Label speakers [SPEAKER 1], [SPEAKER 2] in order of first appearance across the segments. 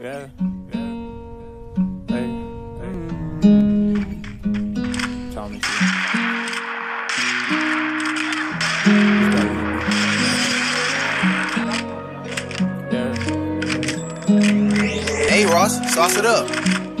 [SPEAKER 1] yeah, hey, tell me yeah.
[SPEAKER 2] Hey Ross, sauce it up.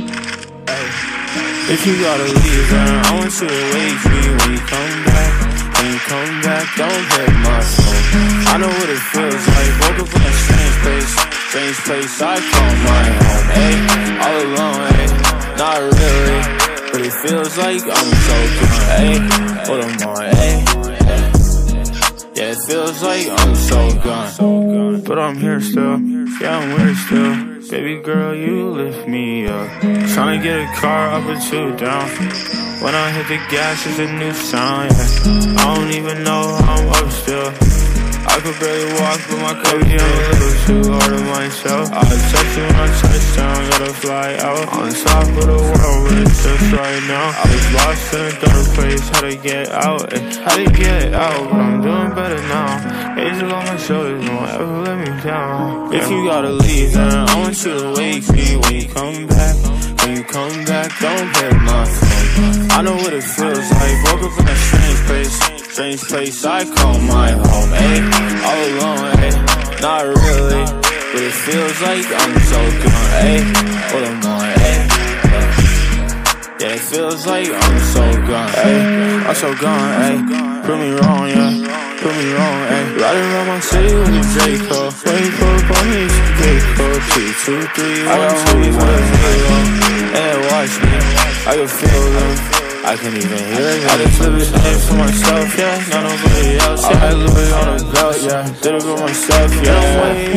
[SPEAKER 1] If you gotta leave, then I want you to wait for me when you come back. When you come back, don't hit my phone. I know what it feels like, woke up in a strange place I call my home. Ayy, all alone, ayy, not really, but it feels like I'm so gone. Ayy, what am I, ayy, yeah, it feels like I'm so gone. But I'm here still, yeah, I'm weird still. Baby girl, you lift me up. Tryna get a car up or two down. When I hit the gas, it's a new sound, yeah. I don't even know how I'm up still. I could barely walk, but my crazy, I'm a little too hard on myself. I text you when I touch down, gotta fly out. On top of the world, but it's just right now. I was lost in a dark place, how to get out, how to get out, but I'm doing better now. Age on my shoulders, won't ever let me down. If you gotta leave, then I want you to wait for me when you come back. When you come back, don't hit my phone. I know what it feels like, woke up in a strange place I call my home. Ayy, all alone, ayy, not really, but it feels like I'm so gone. Ayy, what am I, ayy, yeah, it feels like I'm so gone. Ayy, I'm so gone, ayy, prove me wrong, yeah, prove me wrong, ayy. Riding around my city with a Draco, waiting for a bunny to get cold. 2, 2, 3, 1, 2, 1, 0. And watch me, I can feel them, I can even hear it. I just live it for myself, yeah, not nobody else. Yeah, I live it on a belt, yeah, did it for myself, yeah. I'm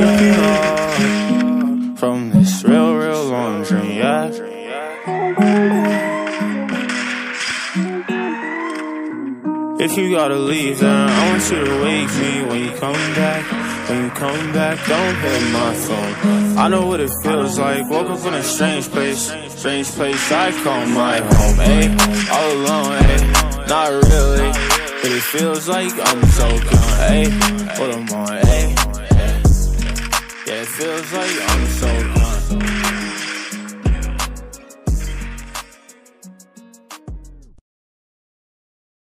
[SPEAKER 1] waiting from this real long dream, yeah. If you gotta leave, then I want you to wait for me when you come back. When you come back, don't hit my phone. I know what it feels like, woke up in a strange place I call my home. Ayy, all alone, ayy, not really, but it feels like I'm so gone. Ayy, what am I, ayy, yeah, it feels like I'm so gone.